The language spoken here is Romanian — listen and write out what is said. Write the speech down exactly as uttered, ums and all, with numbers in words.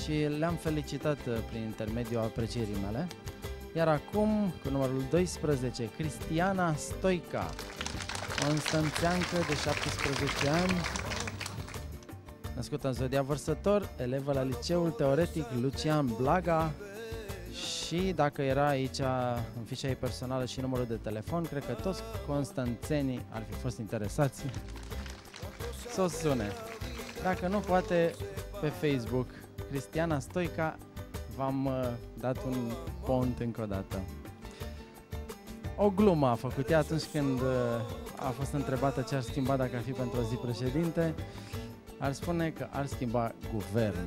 și le-am felicitat prin intermediul aprecierii mele. Iar acum, cu numărul doisprezece, Cristiana Stoica, constanțeancă de șaptesprezece ani, născută în Zodia Vărsător, elevă la Liceul Teoretic Lucian Blaga. Și dacă era aici în fișa ei personală și numărul de telefon, cred că toți constanțenii ar fi fost interesați să o sune. Dacă nu, poate pe Facebook. Cristiana Stoica, v-am uh, dat un pont încă o dată. O glumă a făcut ea atunci când uh, a fost întrebată ce ar schimba dacă ar fi pentru o zi președinte. Ar spune că ar schimba guvernul.